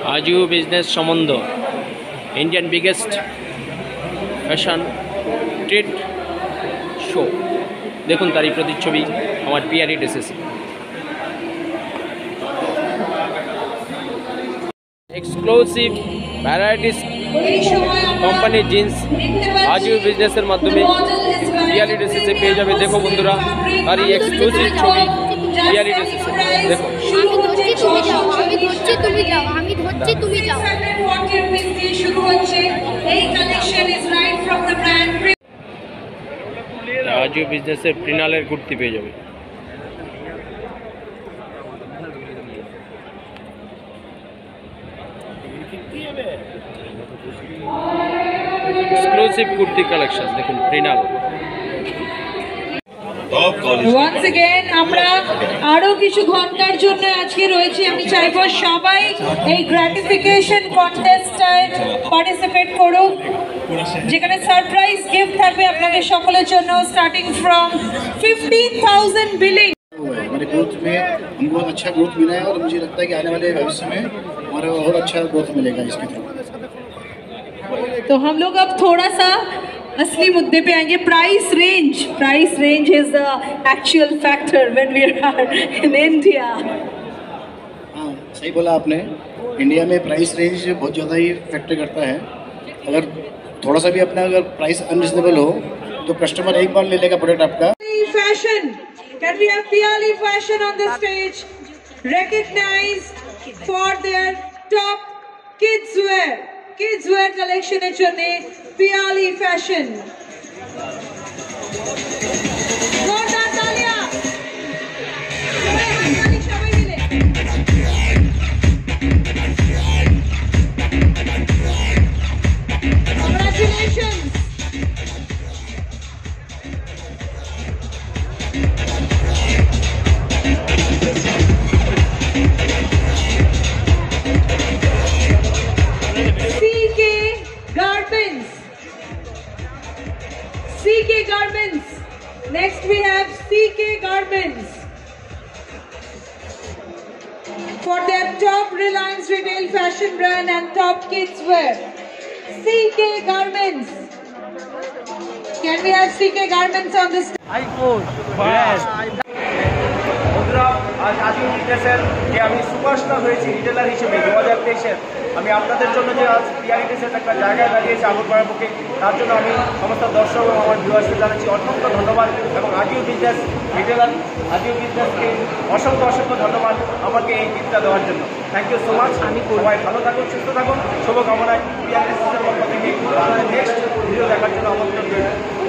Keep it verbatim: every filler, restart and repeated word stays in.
Ajio business सम्बन्ध Indian biggest fashion trade show देखुन तारी प्रतिच्छवि हमार पियारी dresses exclusive varieties company jeans Ajio বিজনেসের মাধ্যমে পিয়ালি ড্রেসেসে পেয়ে যাবে। দেখো বন্ধুরা তার এই এক্সক্লুসিভ ছবি পিয়ালি ড্রেসেসে দেখো। আমি ধরছি তুমি যাও, আমি ধরছি তুমি যাও, আমি ধরছি তুমি যাও। শুরু হচ্ছে এই collection is right from the brand Ajio বিজনেসের প্রিনালের কুর্তি পেয়ে যাবে। एक्सक्लूसिव कुर्ती कलेक्शन देखুন প্রিনাল। once again আমরা আরো কিছু ঘন্টার জন্য আজকে রয়েছি। আমি চাইবো সবাই এই গ্র্যাটিফিকেশন কন্টেস্টে পার্টিসিপেট করুক, যেখানে সারপ্রাইজ গিফট থাকবে আপনাদের সকলের জন্য starting from fifteen thousand billing. हमारे ग्रोथ में हमको बहुत अच्छा ग्रोथ मिला है और मुझे लगता है कि आने वाले भविष्य में हमारा और अच्छा ग्रोथ मिलेगा इसके थ्रू। तो हम लोग अब थोड़ा सा असली मुद्दे पे आएंगे। Price range price range is the actual factor when we are in India. हाँ सही बोला आपने, इंडिया में प्राइस रेंज बहुत ज़्यादा ही फैक्टर करता है। अगर थोड़ा सा भी अपना अगर प्राइस अनरीजनेबल हो तो कस्टमर एक बार ले लेगा प्रोडक्ट आपका। Fashion, can we have Piyali fashion on the stage, recognized for their top kids wear kids wear collection এর জন্য পিয়ালি ফ্যাশন। জোরদার তালিয়া সবাই মিলে। Congratulations. C K Garments. Next we have C K Garments for their top Reliance retail fashion brand and top kids wear. C K Garments. Can we have C K Garments on this? বন্ধুরা আজ আজিও বিজনেসের যে আমি superstar হয়েছি retailer হিসেবে দু হাজার তেইশের আমি আপনাদের জন্য যে আজ পিয়ালি ড্রেসের একটা জায়গায় দাঁড়িয়েছি আবর করার পক্ষে, তার জন্য আমি সমস্ত দর্শক এবং আমার ভিউয়ার্সকে জানাচ্ছি অসংখ্য ধন্যবাদ এবং আজিও বিজনেস রিটেলার আজিও বিজনেসকে অসংখ্য অসংখ্য ধন্যবাদ আমাকে এই গিফটটা দেওয়ার জন্য। Thank you so much. আমি সবাই ভালো থাকুন, সুস্থ থাকুন, শুভকামনায় পিয়ালি ড্রেসের পক্ষ থেকে নেক্সট ভিডিও দেখার জন্য আমন্ত্রণ রইল।